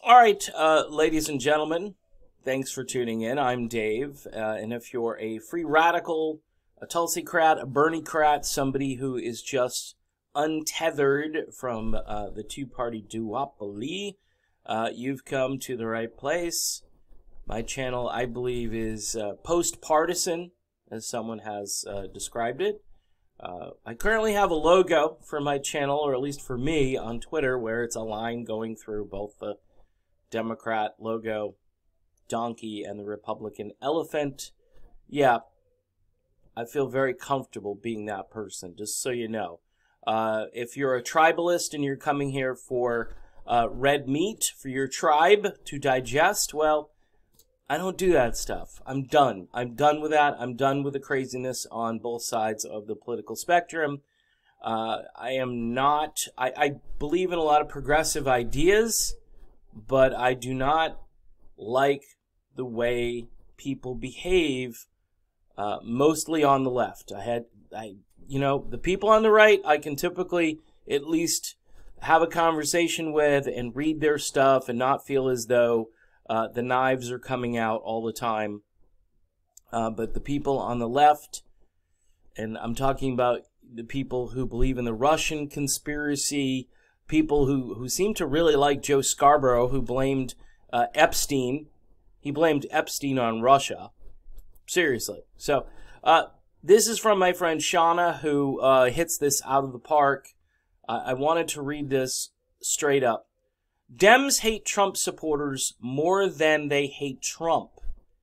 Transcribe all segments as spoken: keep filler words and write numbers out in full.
All right, uh, ladies and gentlemen, thanks for tuning in. I'm Dave, uh, and if you're a free radical, a Tulsi-crat, a Bernie-crat, somebody who is just untethered from uh, the two-party duopoly, uh, you've come to the right place. My channel, I believe, is uh, post-partisan, as someone has uh, described it. Uh, I currently have a logo for my channel, or at least for me, on Twitter, where it's a line going through both the Democrat logo, donkey, and the Republican elephant. Yeah, I feel very comfortable being that person, just so you know. Uh, if you're a tribalist and you're coming here for uh, red meat for your tribe to digest, well, I don't do that stuff. I'm done. I'm done with that. I'm done with the craziness on both sides of the political spectrum. Uh, I am not, I, I believe in a lot of progressive ideas, but I do not like the way people behave, uh, mostly on the left. I had, I, you know, the people on the right, I can typically at least have a conversation with and read their stuff and not feel as though uh, the knives are coming out all the time. Uh, but the people on the left, and I'm talking about the people who believe in the Russian conspiracy, people who, who seem to really like Joe Scarborough, who blamed uh, Epstein. He blamed Epstein on Russia. Seriously. So, uh, this is from my friend Shauna, who uh, hits this out of the park. Uh, I wanted to read this straight up. Dems hate Trump supporters more than they hate Trump.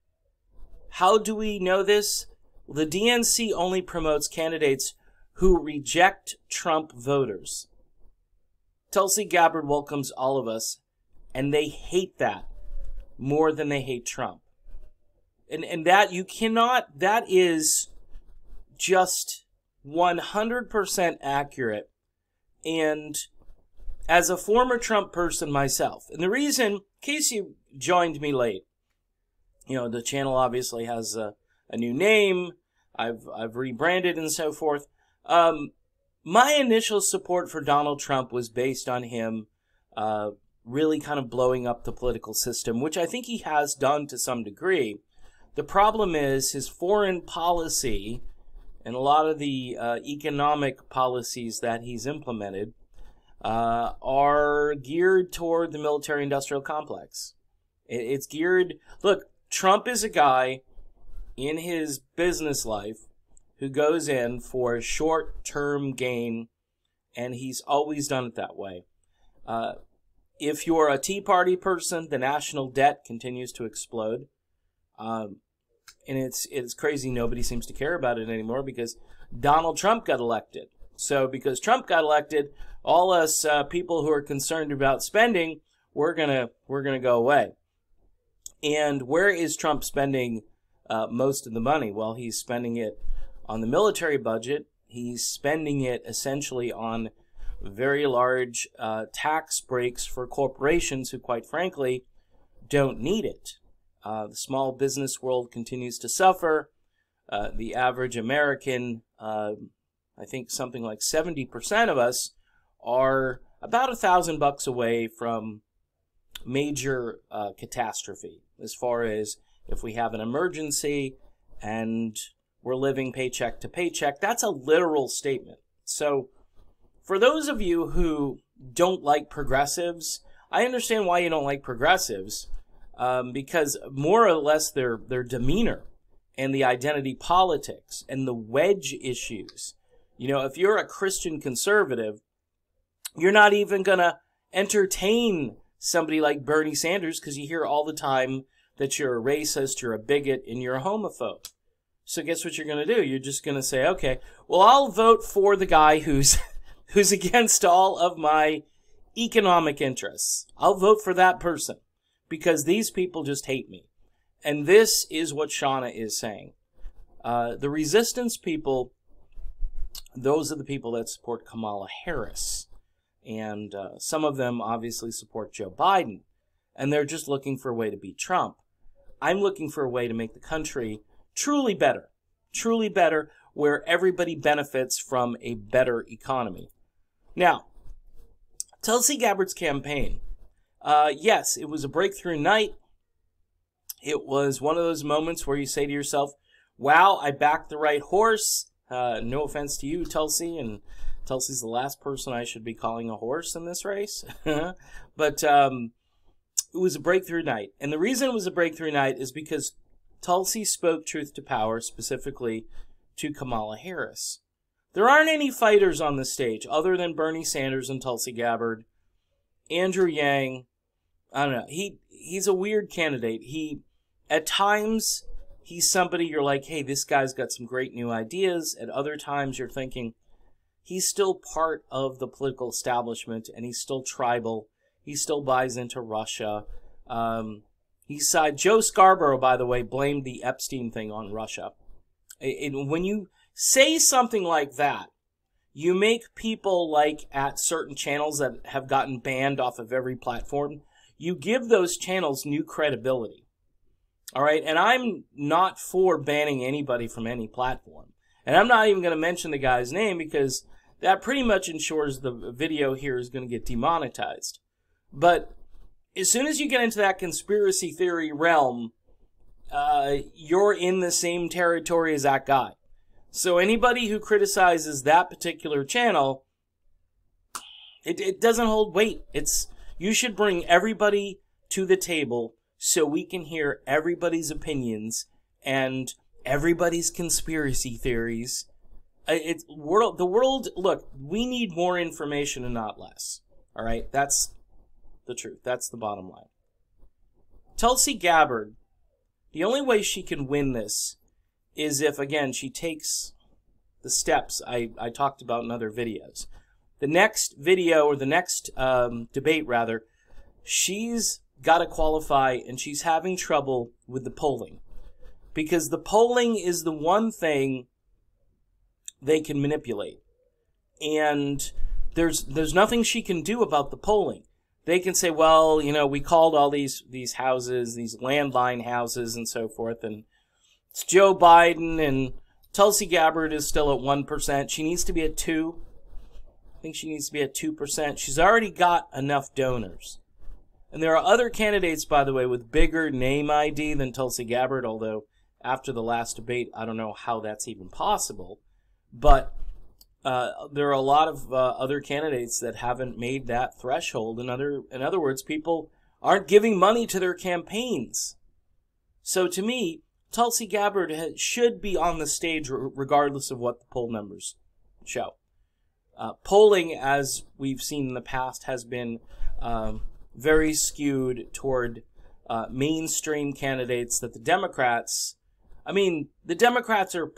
How do we know this? Well, the D N C only promotes candidates who reject Trump voters. Tulsi Gabbard welcomes all of us, and they hate that more than they hate Trump. And and that, you cannot, that is just one hundred percent accurate. And as a former Trump person myself, and the reason, in case you joined me late, you know, the channel obviously has a, a new name, I've, I've rebranded and so forth. Um, My initial support for Donald Trump was based on him uh, really kind of blowing up the political system, which I think he has done to some degree. The problem is his foreign policy and a lot of the uh, economic policies that he's implemented uh, are geared toward the military-industrial complex. It's geared... Look, Trump is a guy in his business life who goes in for short-term gain, and he's always done it that way. Uh, if you're a Tea Party person, the national debt continues to explode. Um, and it's it's crazy nobody seems to care about it anymore because Donald Trump got elected. So because Trump got elected, all us uh, people who are concerned about spending, we're gonna we're gonna go away. And where is Trump spending uh, most of the money? Well, he's spending it on the military budget. He's spending it essentially on very large uh, tax breaks for corporations who, quite frankly, don't need it. Uh, the small business world continues to suffer. Uh, the average American, uh, I think something like seventy percent of us, are about a thousand bucks away from major uh, catastrophe, as far as if we have an emergency and we're living paycheck to paycheck. That's a literal statement. So for those of you who don't like progressives, I understand why you don't like progressives, um, because more or less their, their demeanor and the identity politics and the wedge issues. You know, if you're a Christian conservative, you're not even going to entertain somebody like Bernie Sanders because you hear all the time that you're a racist, you're a bigot, and you're a homophobe. So guess what you're going to do? You're just going to say, okay, well, I'll vote for the guy who's who's against all of my economic interests. I'll vote for that person because these people just hate me. And this is what Shauna is saying. Uh, the resistance people, those are the people that support Kamala Harris. And uh, some of them obviously support Joe Biden. And they're just looking for a way to beat Trump. I'm looking for a way to make the country truly better. Truly better, where everybody benefits from a better economy. Now, Tulsi Gabbard's campaign Uh, yes, it was a breakthrough night. It was one of those moments where you say to yourself, wow, I backed the right horse. Uh, no offense to you, Tulsi, and Tulsi's the last person I should be calling a horse in this race. But um, it was a breakthrough night. And the reason it was a breakthrough night is because Tulsi spoke truth to power, specifically to Kamala Harris. There aren't any fighters on the stage other than Bernie Sanders and Tulsi Gabbard. Andrew Yang, I don't know, he he's a weird candidate. He, at times, he's somebody you're like, hey, this guy's got some great new ideas. At other times, you're thinking, he's still part of the political establishment, and he's still tribal. He still buys into Russia. Um, he side Joe Scarborough, by the way, blamed the Epstein thing on Russia. It, it, when you say something like that, you make people like at certain channels that have gotten banned off of every platform, you give those channels new credibility. All right, and I'm not for banning anybody from any platform. And I'm not even going to mention the guy's name because that pretty much ensures the video here is going to get demonetized. But as soon as you get into that conspiracy theory realm, uh, you're in the same territory as that guy. So anybody who criticizes that particular channel, it, it doesn't hold weight. It's, you should bring everybody to the table so we can hear everybody's opinions and everybody's conspiracy theories. It's world, the world, look, we need more information and not less. All right? That's the truth. That's the bottom line. Tulsi Gabbard, the only way she can win this is if, again, she takes the steps I, I talked about in other videos. The next video, or the next um, debate, rather, she's got to qualify, and she's having trouble with the polling. Because the polling is the one thing they can manipulate. And there's there's nothing she can do about the polling. They can say, well, you know, we called all these, these houses, these landline houses and so forth, and it's Joe Biden, and Tulsi Gabbard is still at one percent. She needs to be at two. I think she needs to be at two percent. She's already got enough donors. And there are other candidates, by the way, with bigger name I D than Tulsi Gabbard, although after the last debate, I don't know how that's even possible. But uh, there are a lot of uh, other candidates that haven't made that threshold. In other, in other words, people aren't giving money to their campaigns. So to me, Tulsi Gabbard should be on the stage regardless of what the poll numbers show. Uh, polling, as we've seen in the past, has been um, very skewed toward uh, mainstream candidates that the Democrats, I mean, the Democrats are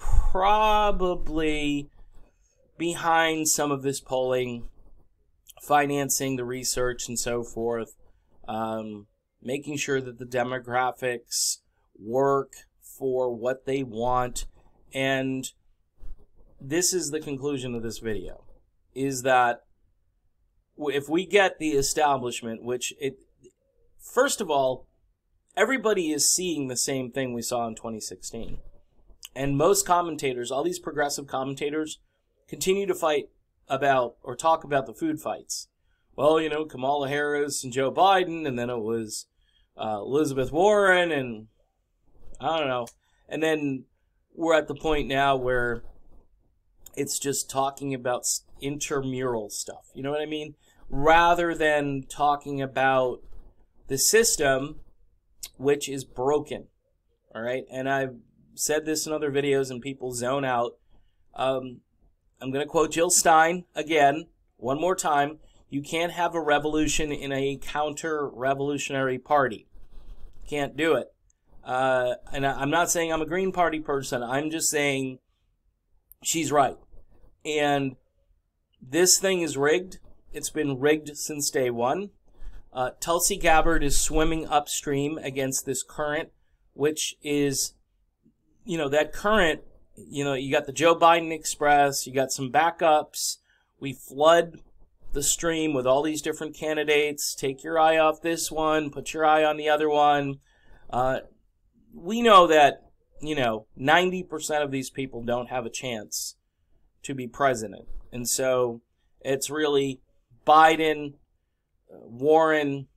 probably behind some of this polling, financing the research and so forth, um, making sure that the demographics work for what they want. And this is the conclusion of this video, is that if we get the establishment, which it, first of all, everybody is seeing the same thing we saw in twenty sixteen. And most commentators, all these progressive commentators, continue to fight about or talk about the food fights. Well, you know, Kamala Harris and Joe Biden, and then it was uh, Elizabeth Warren, and I don't know. And then we're at the point now where it's just talking about intramural stuff. You know what I mean? Rather than talking about the system, which is broken. All right? And I've said this in other videos and people zone out. Um, I'm going to quote Jill Stein again, one more time. You can't have a revolution in a counter-revolutionary party. Can't do it. Uh, and I'm not saying I'm a Green Party person. I'm just saying she's right. And this thing is rigged. It's been rigged since day one. Uh, Tulsi Gabbard is swimming upstream against this current, which is, you know, that current, you know, you got the Joe Biden Express, you got some backups. We flood the stream with all these different candidates. Take your eye off this one, put your eye on the other one. Uh, we know that, you know, ninety percent of these people don't have a chance to be president. And so it's really Biden, uh, Warren,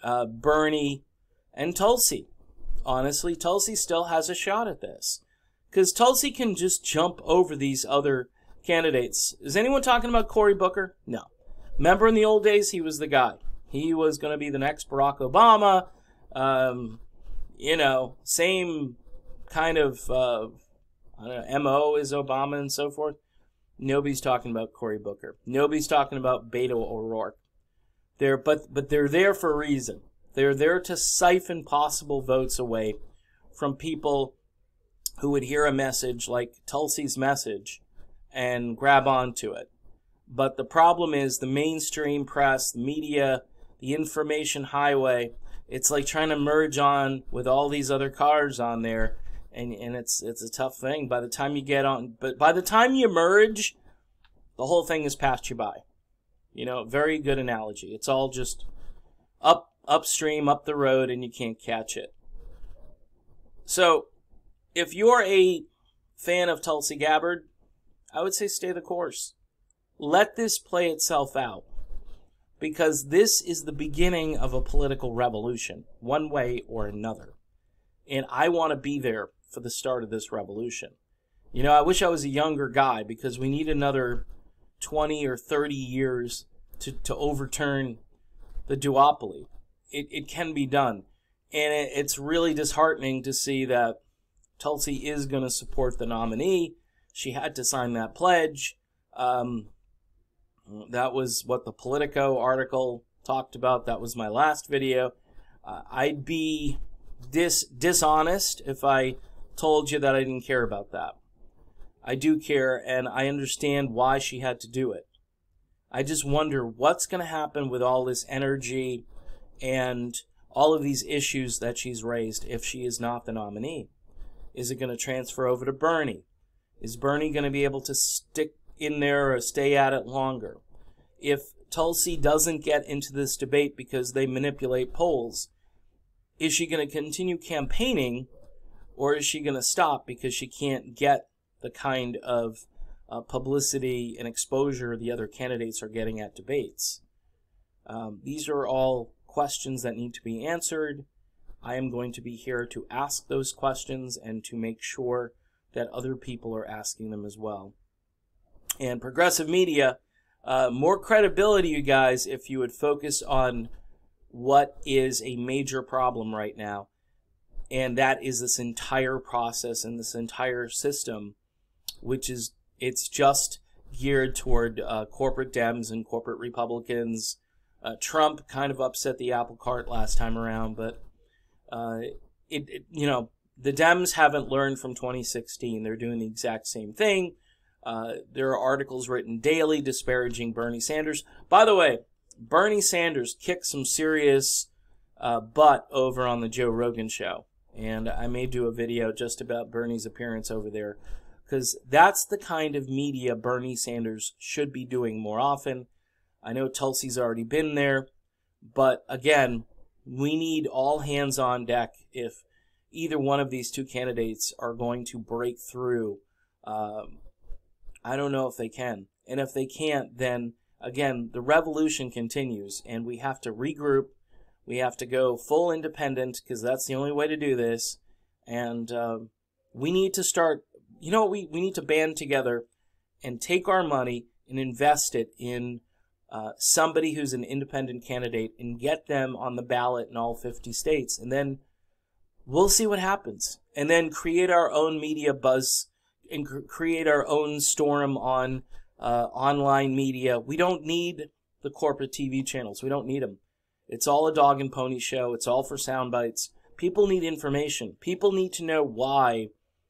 uh, Bernie, and Tulsi. Honestly, Tulsi still has a shot at this. Because Tulsi can just jump over these other candidates. Is anyone talking about Cory Booker? No. Remember in the old days, he was the guy. He was going to be the next Barack Obama. Um, you know, same kind of uh, I don't know, M O as Obama and so forth. Nobody's talking about Cory Booker. Nobody's talking about Beto O'Rourke. They're, but, but they're there for a reason. They're there to siphon possible votes away from people who would hear a message like Tulsi's message and grab onto it. But the problem is the mainstream press, the media, the information highway, it's like trying to merge on with all these other cars on there, and, and it's it's a tough thing. By the time you get on, but by the time you merge, the whole thing has passed you by. You know, very good analogy. It's all just up upstream, up the road, and you can't catch it. So, if you're a fan of Tulsi Gabbard, I would say stay the course. Let this play itself out, because this is the beginning of a political revolution, one way or another. And I want to be there for the start of this revolution. You know, I wish I was a younger guy, because we need another twenty or thirty years to, to overturn the duopoly. It, it can be done. And it, it's really disheartening to see that Tulsi is going to support the nominee. She had to sign that pledge. Um, that was what the Politico article talked about. That was my last video. Uh, I'd be dis dishonest if I told you that I didn't care about that. I do care, and I understand why she had to do it. I just wonder what's going to happen with all this energy and all of these issues that she's raised if she is not the nominee. Is it going to transfer over to Bernie? Is Bernie going to be able to stick in there or stay at it longer? If Tulsi doesn't get into this debate because they manipulate polls, is she going to continue campaigning, or is she going to stop because she can't get the kind of uh, publicity and exposure the other candidates are getting at debates? Um, these are all questions that need to be answered. I am going to be here to ask those questions and to make sure that other people are asking them as well. And progressive media, uh, more credibility, you guys, if you would focus on what is a major problem right now, and that is this entire process and this entire system, which is, it's just geared toward uh, corporate Dems and corporate Republicans. Uh, Trump kind of upset the apple cart last time around, but uh, it, it, you know, the Dems haven't learned from twenty sixteen. They're doing the exact same thing. Uh, there are articles written daily disparaging Bernie Sanders. By the way, Bernie Sanders kicked some serious uh, butt over on the Joe Rogan show. And I may do a video just about Bernie's appearance over there, because that's the kind of media Bernie Sanders should be doing more often. I know Tulsi's already been there, but again, we need all hands on deck if either one of these two candidates are going to break through. Um, I don't know if they can. And if they can't, then again, the revolution continues, and we have to regroup. We have to go full independent, because that's the only way to do this. And uh, we need to start, you know, we, we need to band together and take our money and invest it in uh, somebody who's an independent candidate and get them on the ballot in all fifty states. And then we'll see what happens. And then create our own media buzz and cr create our own storm on uh, online media. We don't need the corporate T V channels. We don't need them. It's all a dog and pony show. It's all for sound bites. People need information. People need to know why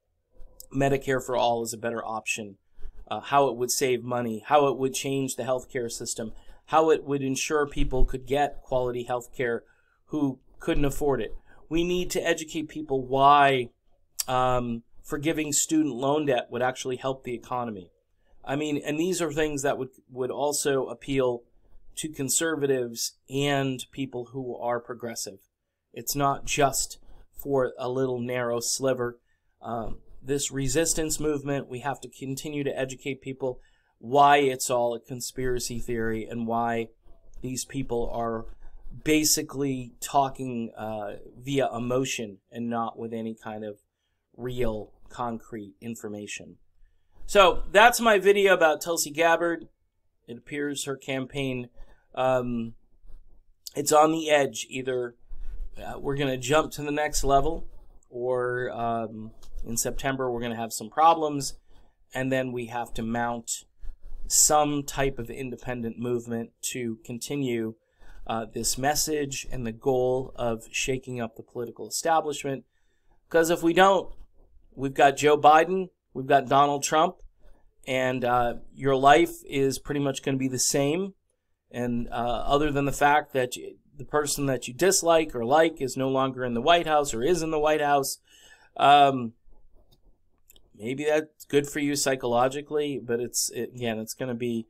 Medicare for all is a better option, uh, how it would save money, how it would change the healthcare system, how it would ensure people could get quality healthcare who couldn't afford it. We need to educate people why um, forgiving student loan debt would actually help the economy. I mean, and these are things that would, would also appeal to conservatives and people who are progressive. It's not just for a little narrow sliver. Um, this resistance movement, we have to continue to educate people why it's all a conspiracy theory and why these people are basically talking uh, via emotion and not with any kind of real concrete information. So that's my video about Tulsi Gabbard. It appears her campaign, um, it's on the edge. Either uh, we're going to jump to the next level, or um, in September we're going to have some problems, and then we have to mount some type of independent movement to continue uh, this message and the goal of shaking up the political establishment. Because if we don't, we've got Joe Biden, we've got Donald Trump, and uh, your life is pretty much going to be the same. And uh, other than the fact that you, the person that you dislike or like is no longer in the White House or is in the White House, um, maybe that's good for you psychologically, but it's it, again, it's going to be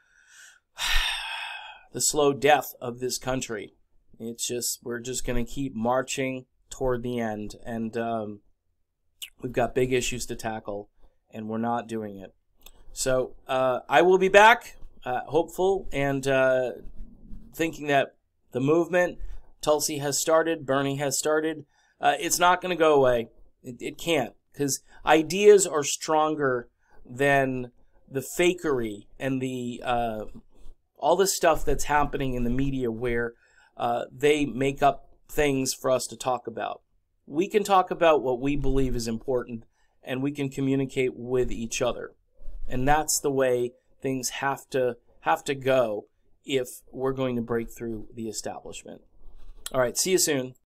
the slow death of this country. It's just, we're just going to keep marching toward the end, and um, we've got big issues to tackle, and we're not doing it. So uh, I will be back, uh, hopeful, and uh, thinking that the movement, Tulsi has started, Bernie has started, uh, it's not going to go away. It, it can't, because ideas are stronger than the fakery and the uh, all the stuff that's happening in the media, where uh, they make up things for us to talk about. We can talk about what we believe is important, and we can communicate with each other. And that's the way things have to have to go if we're going to break through the establishment. All right, see you soon.